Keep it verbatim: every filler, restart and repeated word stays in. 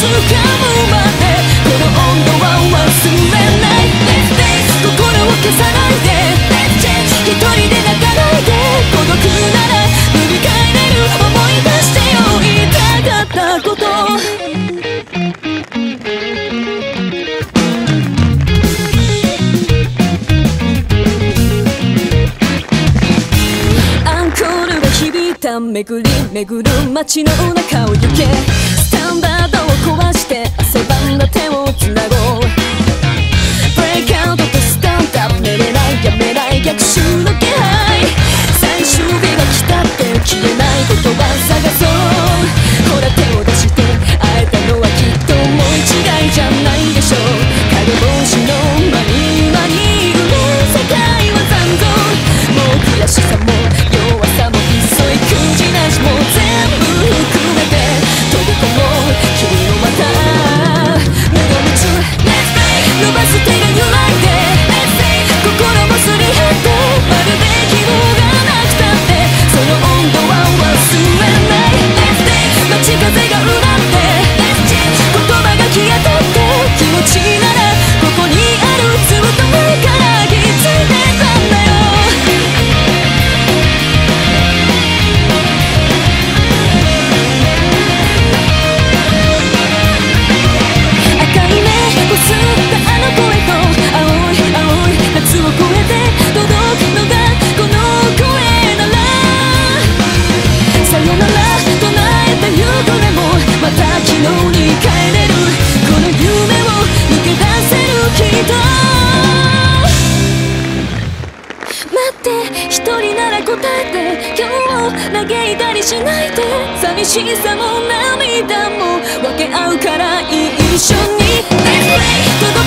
むまでこの温度は忘れない。 Let's dance 心を消さないで Let's change 一人で泣かないで孤独なら塗り替えれる思い出してよ言いたかったこと。アンコールが響いた巡り巡る街の中を行け。スタンダードを壊して汗ばんだ手をつなごう。ブレイクアウトとスタンドアップ寝れないやめない逆襲の気配。最終日が来たって消えない言葉探そう。ほら手を出して会えたのはきっともう一違いじゃないでしょう。影帽子の間に間に埋め世界は残像。もう悔しさも弱さもいっそいくじなしも全部含めて飛び込もう君のまた無我夢中 Let's play 伸ばす手が揺らいで Let's say 心もすり減ってまるで希望がなくたってその温度は忘れない。 Let's stay 街風がうなって Let's change 言葉が消えたって気持ちならここにあるずっと前から気づいてたんだよ。赤い目こすったあの声と青い青い夏を越えて届くのがこの声ならさよなら唱えた夕暮れもまた昨日に帰れるこの夢を抜け出せるきっと。待って一人なら答えて今日嘆いたりしないで寂しさも涙も分け合うから一緒に Let's play